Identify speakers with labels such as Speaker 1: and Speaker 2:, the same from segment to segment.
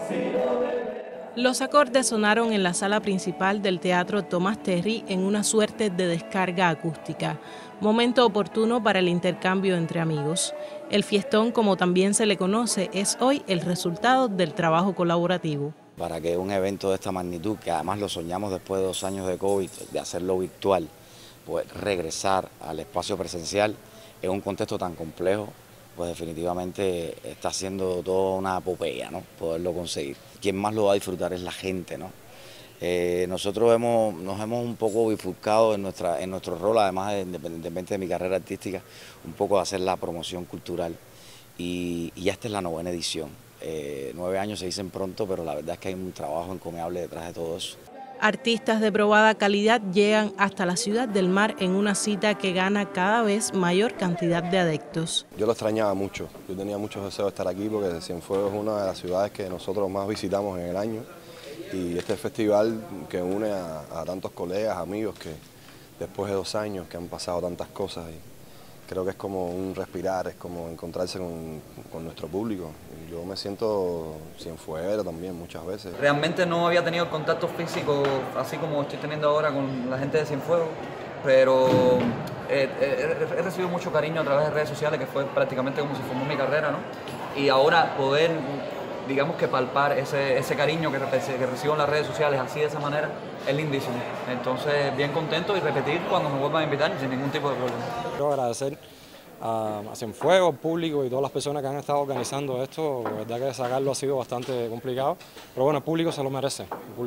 Speaker 1: Los acordes sonaron en la sala principal del Teatro Tomás Terry en una suerte de descarga acústica, momento oportuno para el intercambio entre amigos. El fiestón, como también se le conoce, es hoy el resultado del trabajo colaborativo.
Speaker 2: Para que un evento de esta magnitud, que además lo soñamos después de 2 años de COVID, de hacerlo virtual, pues regresar al espacio presencial en un contexto tan complejo, pues definitivamente está siendo toda una epopeya, ¿no? Poderlo conseguir. Quien más lo va a disfrutar es la gente, ¿no? Nosotros nos hemos un poco bifurcado en nuestro rol, además independientemente de mi carrera artística, un poco de hacer la promoción cultural y esta es la 9ª edición. 9 años se dicen pronto, pero la verdad es que hay un trabajo encomiable detrás de todo eso.
Speaker 1: Artistas de probada calidad llegan hasta la Ciudad del Mar en una cita que gana cada vez mayor cantidad de adeptos.
Speaker 3: Yo lo extrañaba mucho, yo tenía muchos deseos de estar aquí porque Cienfuegos es una de las ciudades que nosotros más visitamos en el año y este festival que une a tantos colegas, amigos que después de 2 años que han pasado tantas cosas y creo que es como un respirar, es como encontrarse con nuestro público. Yo me siento cienfueguero también muchas veces.
Speaker 4: Realmente no había tenido el contacto físico así como estoy teniendo ahora con la gente de Cienfuegos, pero he recibido mucho cariño a través de redes sociales, que fue prácticamente como se formó mi carrera, ¿no? Y ahora poder, digamos que palpar ese cariño que recibo en las redes sociales así de esa manera es lindísimo. Entonces bien contento y repetir cuando me vuelvan a invitar sin ningún tipo de problema.
Speaker 5: Quiero agradecer a Cienfuegos, al público y todas las personas que han estado organizando esto. La verdad que sacarlo ha sido bastante complicado, pero bueno, el público se lo merece,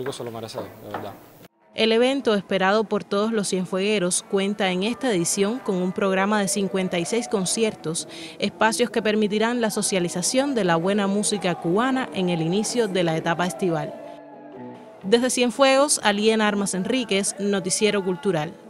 Speaker 5: de verdad.
Speaker 1: El evento, esperado por todos los cienfuegueros, cuenta en esta edición con un programa de 56 conciertos, espacios que permitirán la socialización de la buena música cubana en el inicio de la etapa estival. Desde Cienfuegos, Aliena Armas Enríquez, Noticiero Cultural.